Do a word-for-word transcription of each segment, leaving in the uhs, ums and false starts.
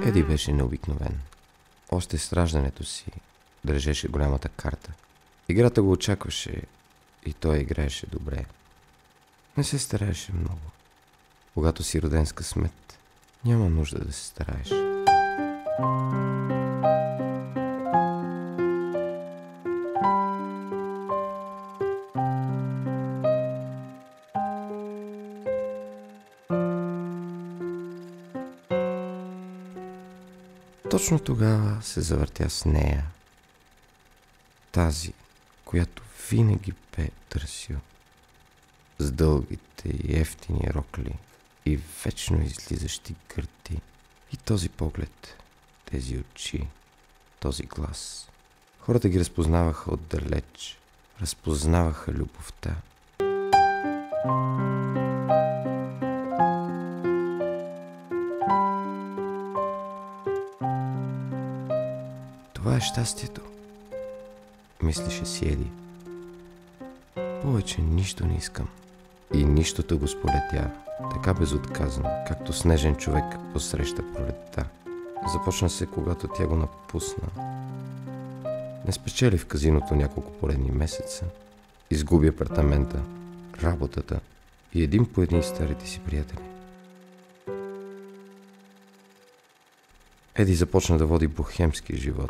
Еди беше необикновен. Още с раждането си държеше голямата карта. Играта го очакваше и той играеше добре. Не се стараеше много. Когато си роден с късмет, няма нужда да се стараеш. Точно тогава се завъртя с нея. Тази, която винаги бе търсил. С дългите и ефтини рокли и вечно излизащи гърди. И този поглед, тези очи, този глас. Хората ги разпознаваха отдалеч. Разпознаваха любовта. Това е щастието, мислеше си Еди. Повече нищо не искам. И нищото го сполетя, така безотказно, както снежен човек посреща пролетта. Започна се, когато тя го напусна. Не спечели в казиното няколко поредни месеца. Изгуби апартамента, работата и един по един старите си приятели. Еди започна да води бохемски живот.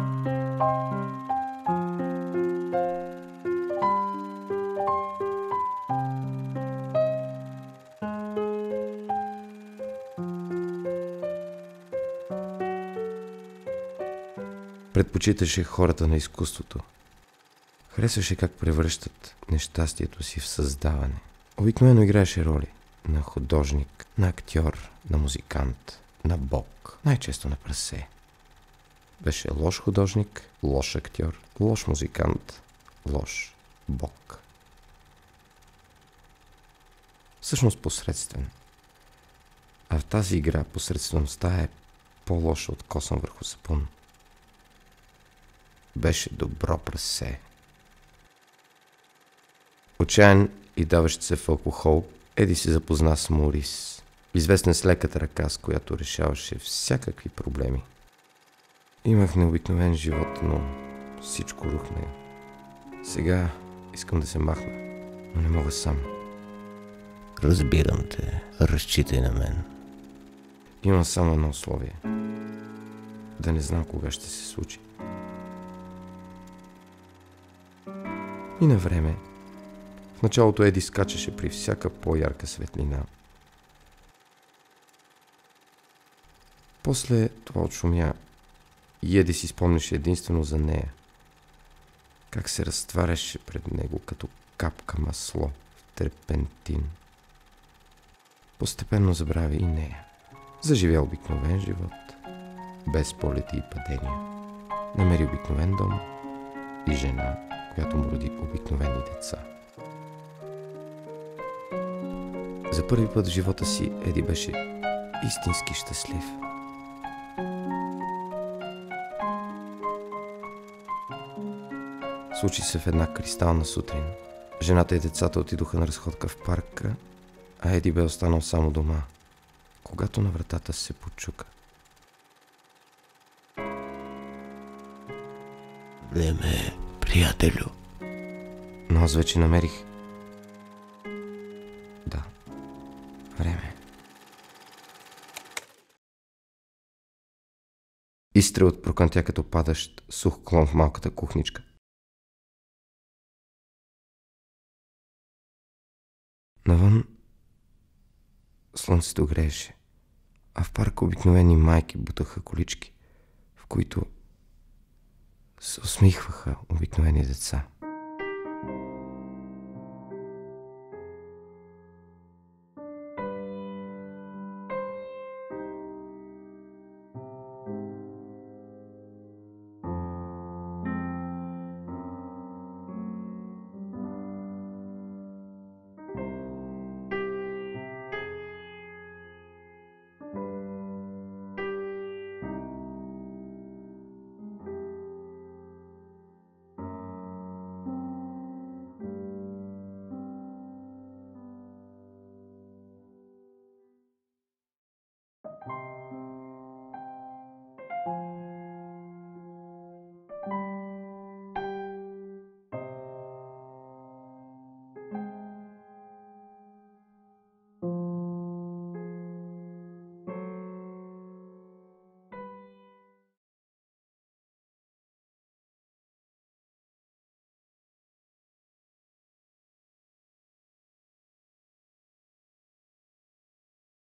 Предпочиташе хората на изкуството. Харесваше как превръщат нещастието си в създаване. Обикновено играеше роли на художник, на актьор, на музикант, на бог, най-често на прасе. Беше лош художник, лош актьор, лош музикант, лош бог. Всъщност посредствен. А в тази игра посредствеността е по-лоша от косъм върху сапун. Беше добро прасе. Отчаян и даващ се в алкохол, Еди се запозна с Морис, известен с леката ръка, с която решаваше всякакви проблеми. Имах необикновен живот, но всичко рухна. Сега искам да се махна, но не мога сам. Разбирам те, разчитай на мен. Имам само едно условие. Да не знам кога ще се случи. И на време. В началото Еди скачаше при всяка по-ярка светлина. После това отшумя и Еди си спомняше единствено за нея. Как се разтваряше пред него като капка масло в терпентин. Постепенно забрави и нея. Заживя обикновен живот, без полети и падения. Намери обикновен дом и жена, която му роди обикновени деца. За първи път в живота си Еди беше истински щастлив. Случи се в една кристална сутрин. Жената и децата отидоха на разходка в парка, а Еди бе останал само дома, когато на вратата се почука. Време, приятелю. Но аз вече намерих. Да, време. Изстрел от прокънтя като падащ сух клон в малката кухничка. Навън слънцето грееше, а в парка обикновени майки бутаха колички, в които се усмихваха обикновени деца.